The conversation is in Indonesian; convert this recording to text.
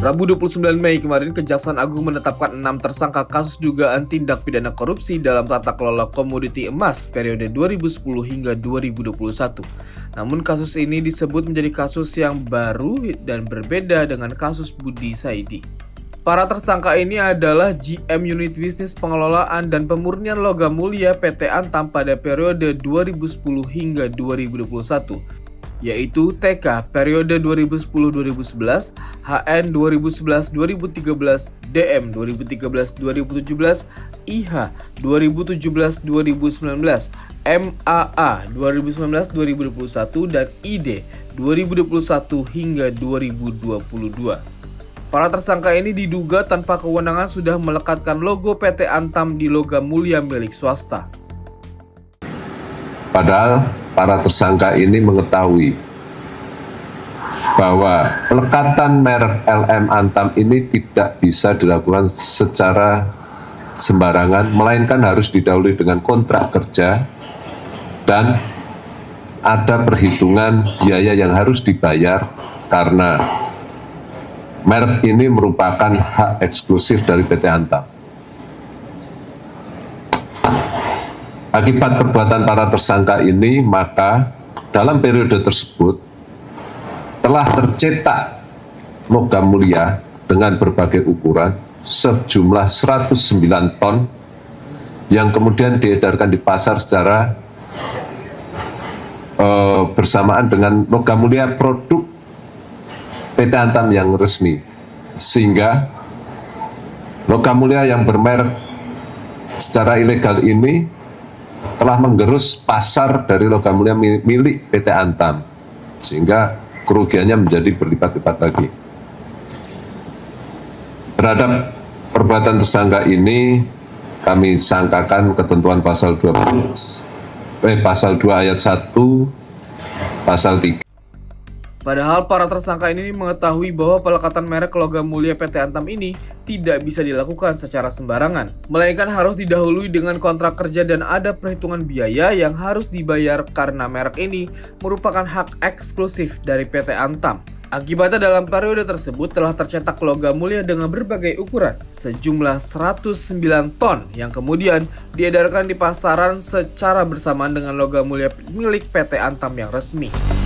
Rabu 29 Mei kemarin, Kejaksaan Agung menetapkan 6 tersangka kasus dugaan tindak pidana korupsi dalam tata kelola komoditi emas periode 2010 hingga 2021. Namun kasus ini disebut menjadi kasus yang baru dan berbeda dengan kasus Budi Saidi. Para tersangka ini adalah GM Unit Bisnis Pengelolaan dan Pemurnian Logam Mulia PT Antam pada periode 2010 hingga 2021. Yaitu TK periode 2010-2011, HN 2011-2013, DM 2013-2017, IH 2017-2019, MAA 2019-2021, dan ID 2021 hingga 2022. Para tersangka ini diduga tanpa kewenangan sudah melekatkan logo PT Antam di logam mulia milik swasta. Padahal para tersangka ini mengetahui bahwa pelekatan merek LM Antam ini tidak bisa dilakukan secara sembarangan, melainkan harus didahului dengan kontrak kerja dan ada perhitungan biaya yang harus dibayar karena merek ini merupakan hak eksklusif dari PT Antam. Akibat perbuatan para tersangka ini, maka dalam periode tersebut telah tercetak logam mulia dengan berbagai ukuran sejumlah 109 ton yang kemudian diedarkan di pasar secara bersamaan dengan logam mulia produk PT Antam yang resmi, sehingga logam mulia yang bermerek secara ilegal ini telah menggerus pasar dari logam mulia milik PT Antam, sehingga kerugiannya menjadi berlipat-lipat lagi. Terhadap perbuatan tersangka ini kami sangkakan ketentuan pasal 2 ayat 1, pasal 3. Padahal para tersangka ini mengetahui bahwa pelekatan merek logam mulia PT Antam ini tidak bisa dilakukan secara sembarangan, melainkan harus didahului dengan kontrak kerja dan ada perhitungan biaya yang harus dibayar karena merek ini merupakan hak eksklusif dari PT Antam. Akibatnya dalam periode tersebut telah tercetak logam mulia dengan berbagai ukuran sejumlah 109 ton yang kemudian diedarkan di pasaran secara bersamaan dengan logam mulia milik PT Antam yang resmi.